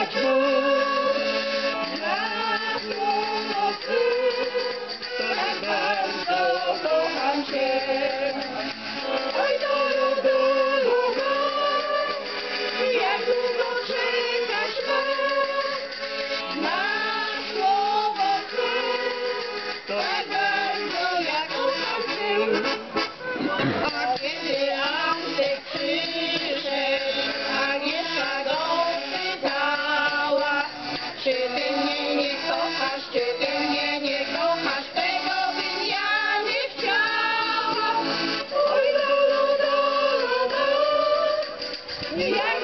śpiewać Bóg. Na północy tak bardzo kocham Cię. Oj, jak długo czekać mam na słowo Twe, tak bardzo ja kocham Cię. A kiedy Antek przyszedł, Agnieszka go pytała, czy Ty mnie nie kochasz, czy Ty mnie nie kochasz, tego bym ja nie chciała. Oj, jak